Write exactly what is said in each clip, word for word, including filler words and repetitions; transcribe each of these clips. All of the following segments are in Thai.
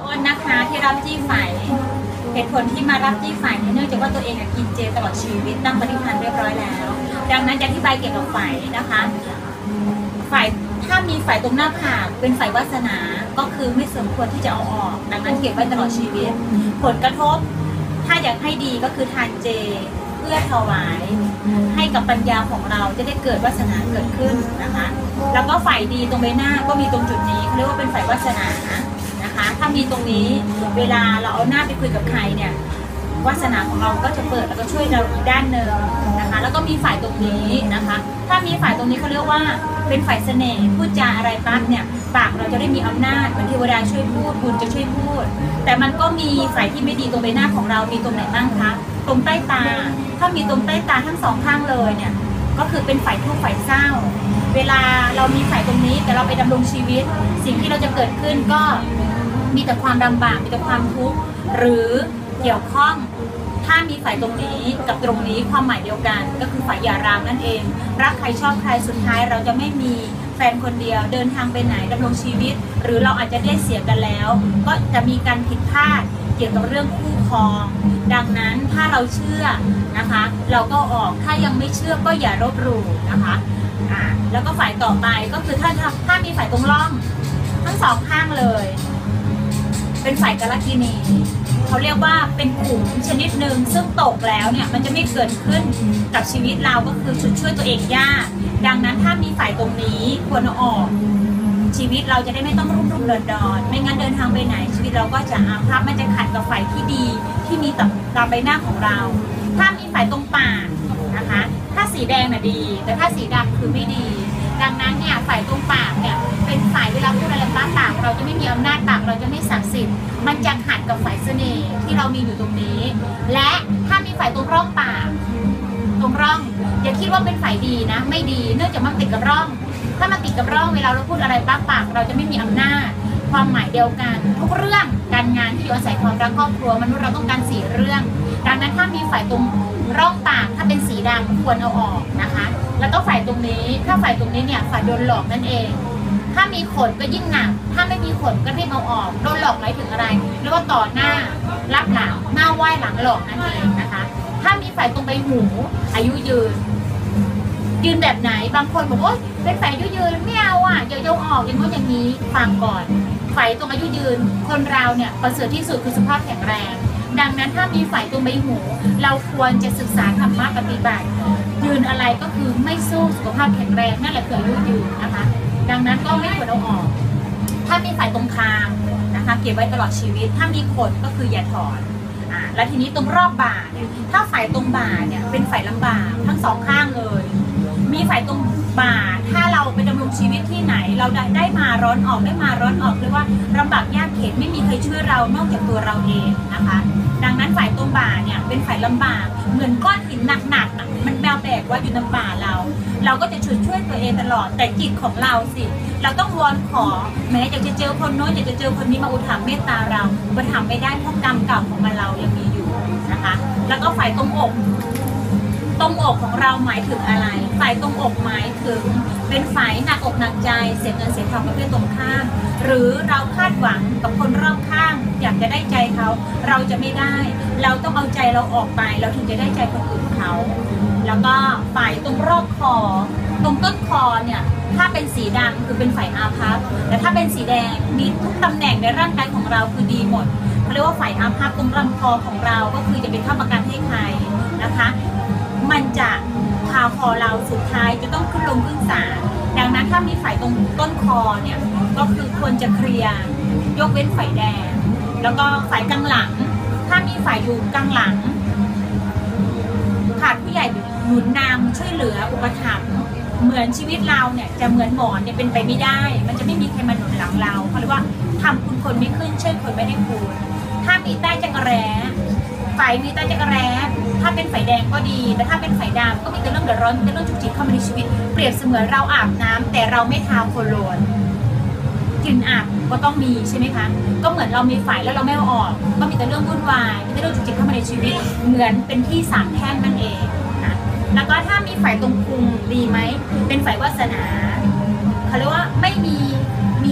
อ้นนะคะที่รับจี้ไฝเหตุผลที่มารับจี้ไฝเนื่องจากว่าตัวเองกินเจตลอดชีวิตตั้งปณิธานเรียบร้อยแล้วดังนั้นจะอธิบายเกี่ยวกับไฝนะคะไฝถ้ามีไฝตรงหน้าผากเป็นไฝวาสนาก็คือไม่สมควรที่จะเอาออกดังนั้นเก็บไว้ตลอดชีวิตผลกระทบถ้าอยากให้ดีก็คือทานเจเพื่อถวายให้กับปัญญาของเราจะได้เกิดวาสนาเกิดขึ้นนะคะแล้วก็ไฝดีตรงใบหน้าก็มีตรงจุดนี้เขาเรียกว่าเป็นไฝวาสนานะคะถ้ามีตรงนี้เวลาเราเอาหน้าไปคุยกับใครเนี่ยวาสนาของเราก็จะเปิดแล้วก็ช่วยเราอีกด้านหนึ่งนะคะแล้วก็มีฝ่ายตรงนี้นะคะถ้ามีฝ่ายตรงนี้เขาเรียกว่าเป็นฝ่ายเสน่ห์พูดจาอะไรปั๊บเนี่ยปากเราจะได้มีอำนาจเหมือนเทวดาช่วยพูดบุญจะช่วยพูดแต่มันก็มีฝ่ายที่ไม่ดีตรงใบหน้าของเรามีตรงไหนบ้างคะตรงใต้ตาถ้ามีตรงใต้ตาทั้งสองข้างเลยเนี่ยก็คือเป็นฝ่ายทุกข์ฝ่ายเศร้าเวลาเรามีฝ่ายตรงนี้แต่เราไปดำรงชีวิตสิ่งที่เราจะเกิดขึ้นก็มีแต่ความลำบากมีแต่ความทุกข์หรือเกี่ยวข้องถ้ามีฝ่ายตรงนี้กับตรงนี้ความหมายเดียวกันก็คือฝ่ายหย่าร้างนั่นเองรักใครชอบใครสุดท้ายเราจะไม่มีแฟนคนเดียวเดินทางไปไหนดำรงชีวิตหรือเราอาจจะได้เสียกันแล้วก็จะมีการผิดพลาดเกี่ยวกับเรื่องคู่ครองดังนั้นถ้าเราเชื่อนะคะเราก็ออกถ้ายังไม่เชื่อก็อย่าลบหลู่นะคะอ่าแล้วก็ฝ่ายต่อไปก็คือถ้าถ้ามีฝ่ายตรงร่องทั้งสองข้างเลยเป็นฝ่ายกาลกินีเขาเรียกว่าเป็นขุมชนิดหนึ่งซึ่งตกแล้วเนี่ยมันจะไม่เกิดขึ้นกับชีวิตเราก็คือชุดช่วยตัวเองยากดังนั้นถ้ามีฝ่ายตรงนี้ควรเอาออกชีวิตเราจะได้ไม่ต้องรุ่มรุ่มเดินดอนไม่งั้นเดินทางไปไหนชีวิตเราก็จะอาภัพมันจะขัดกับฝ่ายที่ดีที่มีต่อตามใบหน้าของเราถ้ามีฝ่ายตรงปากนะคะถ้าสีแดงน่ะดีแต่ถ้าสีดำคือไม่ดีดังนั้นเนี่ยฝ่ายตรงปากเนี่ยเป็นฝ่ายเวลาพูดอะไรบ้างปากเราจะไม่มีอำนาจปากเราจะไม่ศักดิ์สิทธิ์มันจะขัดกับฝ่ายเสน่ห์ที่เรามีอยู่ตรงนี้และถ้ามีฝ่ายตรงร่องปากตรงร่องอย่าคิดว่าเป็นฝ่ายดีนะไม่ดีเนื่องจากมันติดกับร่องถ้ามันติดกับร่องเวลาเราพูดอะไรบ้างปากเราจะไม่มีอำนาจความหมายเดียวกันทุกเรื่องการงานที่อยู่อาศัยความรักครอบครัวมนุษย์เราต้องการสี่เรื่องดังนั้นถ้ามีฝ่ายตรงร่องปากถ้าเป็นสีดำควรเอาออกนะคะแล้วก็ฝ่ายตรงนี้ถ้าฝ่ายตรงนี้เนี่ยฝ่ายโดนหลอกนั่นเองถ้ามีขนก็ยิ่งหนักถ้าไม่มีขนก็รีบเอาออกโดนหลอกหมายถึงอะไรเรียกว่าต่อหน้ารับหลังหน้าไหว้หลังหลอกนั่นเองนะคะถ้ามีฝ่ายตรงใบหูอายุยืนยืนแบบไหนบางคนบอกว่าเป็นฝ่ายอายุยืนไม่เอาอ่ะอย่าโยกออกอย่างนู้นอย่างนี้ฟังก่อนฝ่ายตรงอายุยืนคนเราเนี่ยประเสริฐที่สุดคือสุขภาพแข็งแรงดังนั้นถ้ามีฝ่ายตรงใบหูเราควรจะศึกษาธรรมะปฏิบัติยืนอะไรก็คือไม่สู้สุขภาพแข็งแรงนั่นแหละคืออายุยืนนะคะดังนั้นก็ไม่ควรเอาออกถ้ามีฝ่ายตรงคางนะคะเก็บไว้ตลอดชีวิตถ้ามีขนก็คืออย่าถอนอ่าแล้วทีนี้ตรงรอบบ่าเนี่ยถ้าฝ่ายตรงบ่าเนี่ยเป็นฝ่ายลำบากทั้งสองข้างเลยมีฝ่ายตรงบ่าถ้าเราไปดำรงชีวิตที่ไหนเราได้ได้มาร้อนออกได้มาร้อนออกเรียกว่าลำบากยากเข็ญไม่มีใครช่วยเรานอกจากตัวเราเองนะคะดังนั้นฝ่ายตรงบ่าเนี่ยเป็นฝ่ายลำบากเหมือนก้อนหินหนักๆมันแบกแบกว่าอยู่ในบ่าเราเราก็จะช่วยช่วยตัวเองตลอดแต่จิตของเราสิเราต้องวอนขอแม้อยากจะเจอคนโน้นอยากจะเจอคนนี้มาอุทิศเมตตาเราอุทิศไม่ได้เพราะกรรมเก่าของมันเรายังมีอยู่นะคะแล้วก็ฝ่ายตรงอกตรงอกของเราหมายถึงอะไรฝ่ายตรงอกหมายถึงเป็นฝ่ายหนักอกหนักใจเสียเงินเสียทองประเภทตรงข้ามหรือเราคาดหวังกับคนรอบข้างอยากจะได้ใจเขาเราจะไม่ได้เราต้องเอาใจเราออกไปเราถึงจะได้ใจคนอื่นเขาแล้วก็ฝ่ายตรงรอบคอตรงต้นคอเนี่ยถ้าเป็นสีดำคือเป็นฝ่ายอาภัพแต่ถ้าเป็นสีแดงมีทุกตำแหน่งในร่างกายของเราคือดีหมดเขาเรียกว่าฝ่ายอาภัพตรงลำคอของเราก็คือจะเป็นค้ำประกันให้ใครนะคะมันจะพาคอเราสุดท้ายจะต้องขึ้นลงขึ้นศาลดังนั้นถ้ามีฝ่ายตรงต้นคอเนี่ยก็คือควรจะเคลียร์ยกเว้นฝ่ายแดงแล้วก็ฝ่ายกลางหลังถ้ามีฝ่ายอยู่กลางหลังขาดผู้ใหญ่หนุนนำช่วยเหลืออุปถัมภ์เหมือนชีวิตเราเนี่ยจะเหมือนหมอนเนี่ยเป็นไปไม่ได้มันจะไม่มีใครมาหนุนหลังเราเขาเรียกว่าทำคุณคนไม่ขึ้นช่วยคนไม่ได้คุณถ้ามีใต้จักรแร้ฝ่ายมีใต้จักรแร้ถ้าเป็นฝ่ายแดงก็ดีแต่ถ้าเป็นฝ่ายดำก็มีแต่เรื่องเดือดร้อนมีแต่เรื่องจุกจิกเข้ามาในชีวิตเปรียบเสมือนเราอาบน้ำแต่เราไม่ทาโคโลนกลิ่นอับก็ต้องมีใช่ไหมคะก็เหมือนเรามีฝ่ายแล้วเราไม่เอาออกก็มีแต่เรื่องวุ่นวายมีแต่เรื่องจุกจิกเข้ามาในชีวิตเหมือนเป็นที่สามแพร่งนั่นเองนะแล้วก็ถ้ามีฝ่ายตรงพุงดีไหมเป็นฝ่ายวาสนาเขาเรียกว่าไม่มีมี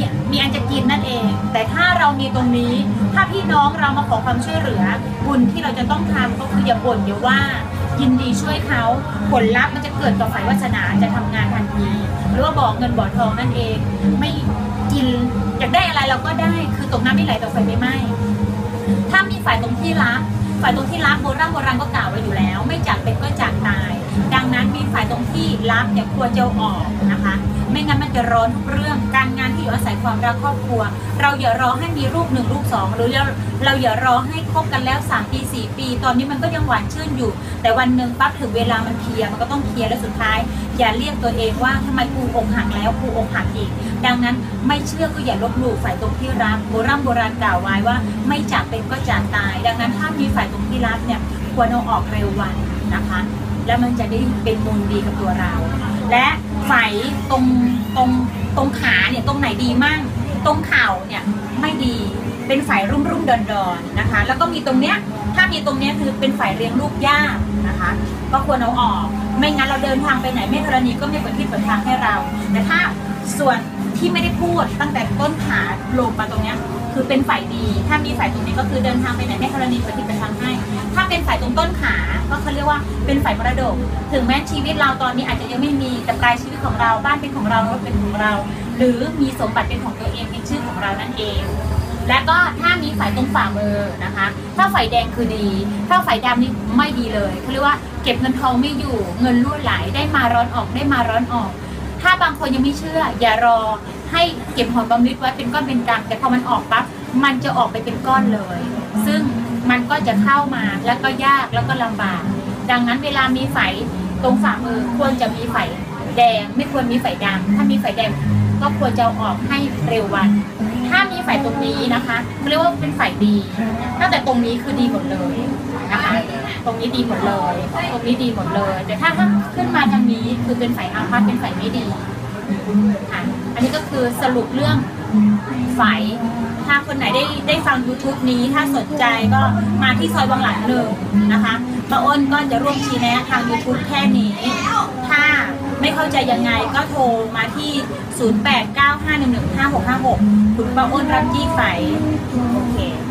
มีอันจะกินนั่นเอง แต่ถ้าเรามีตรงนี้ถ้าพี่น้องเรามาขอความช่วยเหลือบุญที่เราจะต้องทำก็คืออย่าบ่นอย่าว่ายินดีช่วยเขาผลลัพธ์มันจะเกิดกับฝ่ายวาสนาจะทำงานทันทีหรือว่าบอกเงินบ่อทองนั่นเองไม่กินอยากได้อะไรเราก็ได้คือตกน้ำไม่ไหลตกไฟไม่ไหม้ถ้ามีฝ่ายตรงที่รักฝ่ายตรงที่รักโบราณโบราณก็กล่าวไว้อยู่แล้วไม่จากเป็นก็จากตายดังนั้นมีฝ่ายตรงที่รักเนี่ยควรจะออกนะคะไม่งั้นมันจะร้อนทุกเรื่องการงานที่อยู่อาศัยความรักครอบครัวเราอย่ารอให้มีลูกหนึ่งลูกสองหรือเราเราอย่ารอให้คบกันแล้วสามปีสี่ปีตอนนี้มันก็ยังหวานชื่นอยู่แต่วันหนึ่งปั๊บถึงเวลามันเคลียร์มันก็ต้องเคลียร์แล้วสุดท้ายอย่าเรียกตัวเองว่าทำไมกูอกหักแล้วกูอกหักอีกดังนั้นไม่เชื่อก็อย่าลบหลู่ฝ่ายตรงที่รักโบราณโบราณกล่าวไว้ว่าไม่จากเป็นก็จากตายดังนั้นถ้ามีฝ่ายตรงที่รักเนี่ยควรเอาออกเร็ววันนะคะแล้วมันจะได้เป็นมูลดีกับตัวเราและไฝตรงตรงตรงขาเนี่ยตรงไหนดีมั่งตรงเข่าเนี่ยไม่ดีเป็นไฝรุ่มรุ่มดอนดอนนะคะแล้วก็มีตรงเนี้ยถ้ามีตรงเนี้ยคือเป็นไฝเรียงลูกยากนะคะก็ควรเอาออกไม่งั้นเราเดินทางไปไหนแม่ธรณีก็ไม่เปิดที่เปิดทางให้เราแต่ถ้าส่วนที่ไม่ได้พูดตั้งแต่ต้นขาลงมาตรงเนี้ยคือเป็นฝ่ายดีถ้ามีฝ่ายตรงนี้ก็คือเดินทางไปไหนแม่ธรณีเปิดที่เปิดทางให้ถ้าเป็นฝ่ายตรงต้นขาก็เขาเรียกว่าเป็นฝ่ายมรดกถึงแม้ชีวิตเราตอนนี้อาจจะยังไม่มีแต่ปลายชีวิตของเราบ้านเป็นของเรารถเป็นของเราหรือมีสมบัติเป็นของตัวเองเป็นชื่อของเรานั่นเองและก็ถ้ามีฝ่ายตรงฝ่ามือนะคะถ้าฝ่ายแดงคือดีถ้าฝ่ายดำนี่ไม่ดีเลยเขาเรียกว่าเก็บเงินทองไม่อยู่เงินรั่วไหลได้มาร้อนออกได้มาร้อนออกถ้าบางคนยังไม่เชื่ออย่ารอให้เก็บหอมรอมริบไว้เป็นก้อนเป็นกำแต่พอมันออกปั๊บมันจะออกไปเป็นก้อนเลยซึ่งมันก็จะเข้ามาแล้วก็ยากแล้วก็ลำบากดังนั้นเวลามีไฝตรงฝ่ามือควรจะมีไฝแดงไม่ควรมีไฝดำถ้ามีไฝแดงก็ควรจะออกให้เร็ววันถ้ามีไฝตรงนี้นะคะเรียกว่าเป็นไฝดีตั้งแต่ตรงนี้คือดีหมดเลยนะคะตรงนี้ดีหมดเลยตรงนี้ดีหมดเลยแต่ถ้าถ้าขึ้นมาทางนี้คือเป็นไฝอาภัพเป็นไฝไม่ดีค่ะอันนี้ก็คือสรุปเรื่องไฝถ้าคนไหนได้ได้ฟัง YouTube นี้ถ้าสนใจก็มาที่ซอยบางหลังหนึ่งนะคะป้าอ้นก็จะร่วมชี้แนะทาง YouTube แค่นี้ถ้าไม่เข้าใจยังไงก็โทรมาที่ ศูนย์ แปด เก้า ห้า หนึ่ง หนึ่ง ห้า หก ห้า หก คุณป้าอ้นรับจี้ไฝโอเค